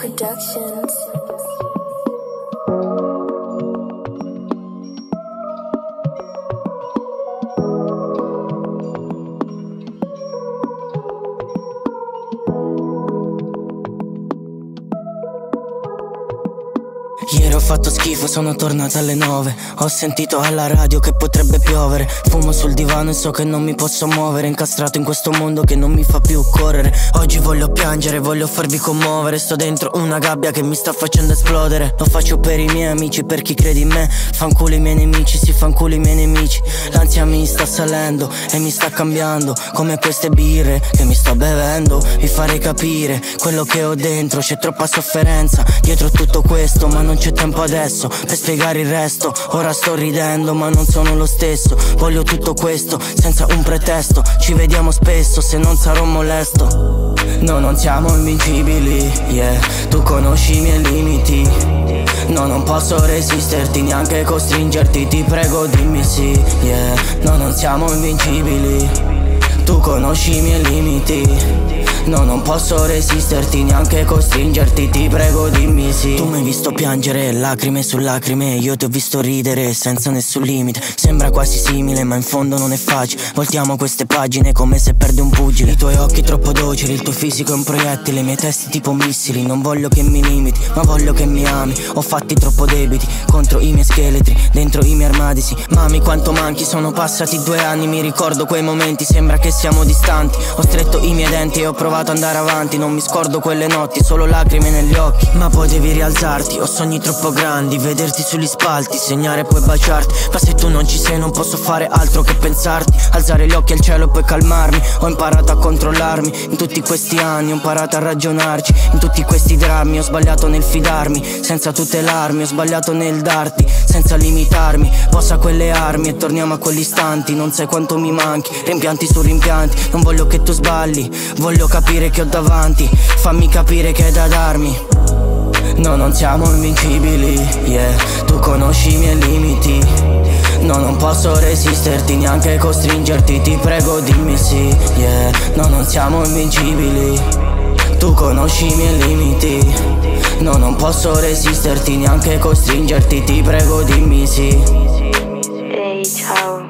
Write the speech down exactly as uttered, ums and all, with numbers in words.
Productions. Ieri ho fatto schifo, sono tornato alle nove. Ho sentito alla radio che potrebbe piovere. Fumo sul divano e so che non mi posso muovere, incastrato in questo mondo che non mi fa più correre. Oggi voglio piangere, voglio farvi commuovere. Sto dentro una gabbia che mi sta facendo esplodere. Lo faccio per i miei amici, per chi crede in me. Fanculo i miei nemici, si fanculo i miei nemici. L'ansia mi sta salendo e mi sta cambiando, come queste birre che mi sto bevendo. Vi farei capire quello che ho dentro. C'è troppa sofferenza dietro tutto questo, ma non c'è tempo adesso per spiegare il resto. Ora sto ridendo ma non sono lo stesso. Voglio tutto questo senza un pretesto. Ci vediamo spesso se non sarò molesto. No, non siamo invincibili, yeah. Tu conosci i miei limiti. No, non posso resisterti, neanche costringerti. Ti prego dimmi sì, yeah. No, non siamo invincibili. Tu conosci i miei limiti. No, non posso resisterti, neanche costringerti. Ti prego dimmi sì. Tu mi hai visto piangere, lacrime su lacrime. Io ti ho visto ridere senza nessun limite. Sembra quasi simile ma in fondo non è facile. Voltiamo queste pagine come se perde un pugile. I tuoi occhi troppo docili, il tuo fisico è un proiettile. I miei testi tipo missili. Non voglio che mi limiti, ma voglio che mi ami. Ho fatti troppo debiti contro i miei scheletri, dentro i miei armadi sì. Mami quanto manchi, sono passati due anni. Mi ricordo quei momenti, sembra che siamo distanti. Ho stretto i miei denti e ho provato ad andare avanti. Non mi scordo quelle notti, solo lacrime negli occhi. Ma poi devi rialzarti, ho sogni troppo grandi. Vederti sugli spalti, segnare e poi baciarti. Ma se tu non ci sei non posso fare altro che pensarti. Alzare gli occhi al cielo e poi calmarmi. Ho imparato a controllarmi. In tutti questi anni ho imparato a ragionarci. In tutti questi drammi ho sbagliato nel fidarmi. Senza tutelarmi, ho sbagliato nel darti. Senza limitarmi, posa quelle armi e torniamo a quegli istanti. Non sai quanto mi manchi, rimpianti su rimpianti. Non voglio che tu sbagli, voglio capire che ho davanti. Fammi capire che hai da darmi. No, non siamo invincibili, yeah. Tu conosci i miei limiti. No, non posso resisterti, neanche costringerti. Ti prego dimmi sì, yeah. No, non siamo invincibili. Tu conosci i miei limiti. No, non posso resisterti, neanche costringerti. Ti prego dimmi sì. Ehi, ciao.